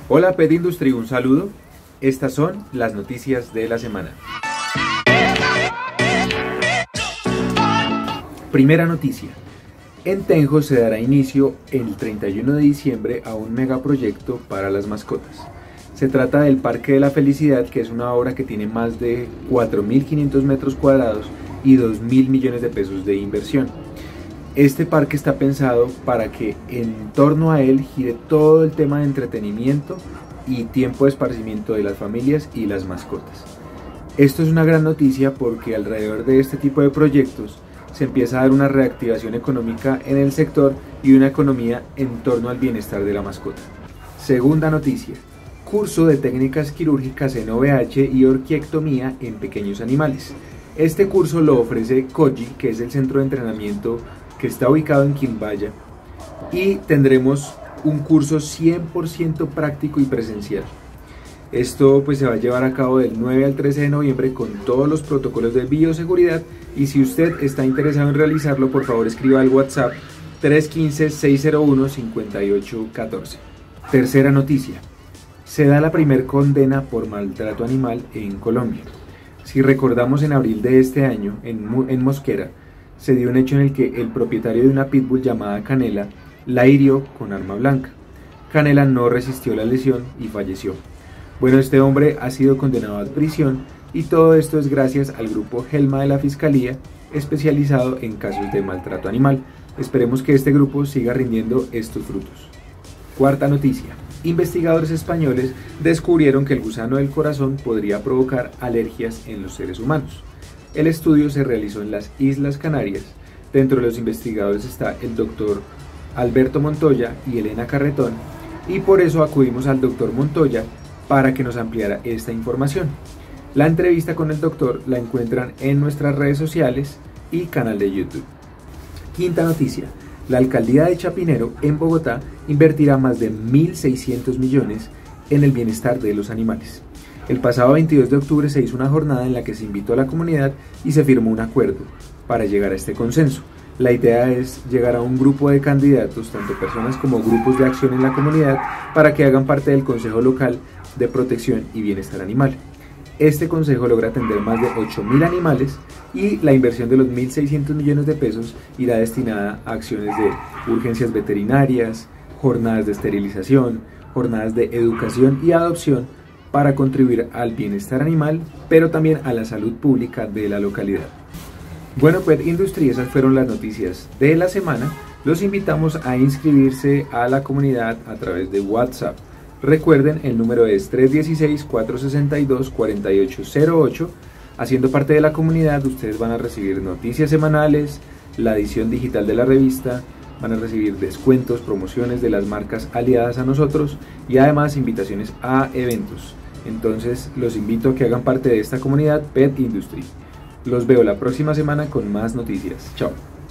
Hola Pet Industry, un saludo. Estas son las noticias de la semana. Primera noticia. En Tenjo se dará inicio el 31 de diciembre a un megaproyecto para las mascotas. Se trata del Parque de la Felicidad, que es una obra que tiene más de 4.500 metros cuadrados y 2.000 millones de pesos de inversión. Este parque está pensado para que en torno a él gire todo el tema de entretenimiento y tiempo de esparcimiento de las familias y las mascotas. Esto es una gran noticia porque alrededor de este tipo de proyectos se empieza a dar una reactivación económica en el sector y una economía en torno al bienestar de la mascota. Segunda noticia. Curso de técnicas quirúrgicas en OVH y orquiectomía en pequeños animales. Este curso lo ofrece Koji, que es el centro de entrenamiento que está ubicado en Quimbaya, y tendremos un curso 100% práctico y presencial. Esto pues se va a llevar a cabo del 9 al 13 de noviembre con todos los protocolos de bioseguridad, y si usted está interesado en realizarlo, por favor escriba al WhatsApp 315-601-5814. Tercera noticia. Se da la primer condena por maltrato animal en Colombia. Si recordamos, en abril de este año, en Mosquera, se dio un hecho en el que el propietario de una pitbull llamada Canela la hirió con arma blanca. Canela no resistió la lesión y falleció. Bueno, este hombre ha sido condenado a prisión, y todo esto es gracias al grupo Gelma de la Fiscalía, especializado en casos de maltrato animal. Esperemos que este grupo siga rindiendo estos frutos. Cuarta noticia. Investigadores españoles descubrieron que el gusano del corazón podría provocar alergias en los seres humanos. El estudio se realizó en las Islas Canarias. Dentro de los investigadores está el doctor Alberto Montoya y Elena Carretón, y por eso acudimos al doctor Montoya para que nos ampliara esta información. La entrevista con el doctor la encuentran en nuestras redes sociales y canal de YouTube. Quinta noticia. La alcaldía de Chapinero, en Bogotá, invertirá más de 1.600 millones en el bienestar de los animales. El pasado 22 de octubre se hizo una jornada en la que se invitó a la comunidad y se firmó un acuerdo para llegar a este consenso. La idea es llegar a un grupo de candidatos, tanto personas como grupos de acción en la comunidad, para que hagan parte del Consejo Local de Protección y Bienestar Animal. Este consejo logra atender más de 8.000 animales, y la inversión de los 1.600 millones de pesos irá destinada a acciones de urgencias veterinarias, jornadas de esterilización, jornadas de educación y adopción, para contribuir al bienestar animal, pero también a la salud pública de la localidad. Bueno, Pet Industry, esas fueron las noticias de la semana. Los invitamos a inscribirse a la comunidad a través de WhatsApp. Recuerden, el número es 316-462-4808. Haciendo parte de la comunidad, ustedes van a recibir noticias semanales, la edición digital de la revista, van a recibir descuentos, promociones de las marcas aliadas a nosotros, y además invitaciones a eventos. Entonces los invito a que hagan parte de esta comunidad Pet Industry. Los veo la próxima semana con más noticias. Chao.